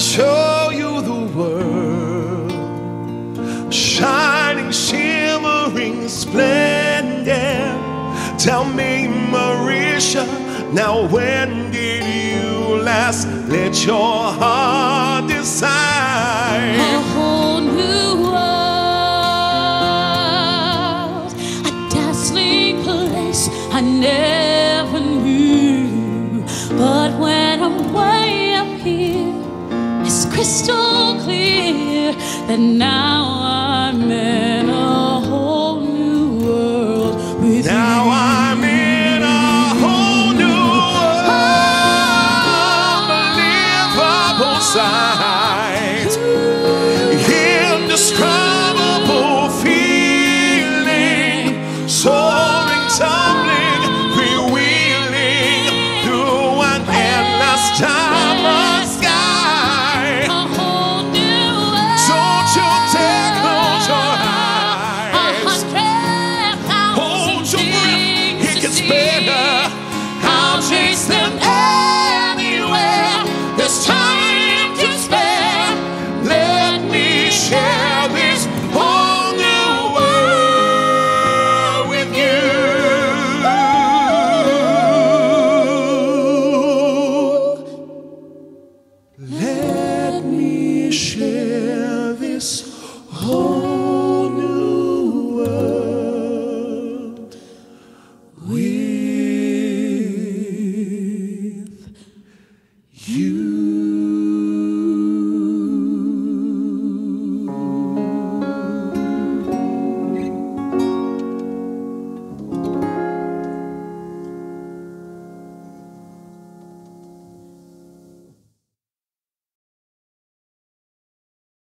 show you the world, shining, shimmering, splendid. Tell me, Marisha, now when did you last let your heart decide? A whole new world, a dazzling place I never knew. But when I'm way up here, it's crystal clear that now I'm in a whole new world with you. Now I'm in a whole new unbelievable sight, indescribable feeling, soaring, tumbling, freewheeling through an endless time of sky. A whole new world. Don't you dare close your eyes. 100,000 Hold your breath, things it to gets see. better.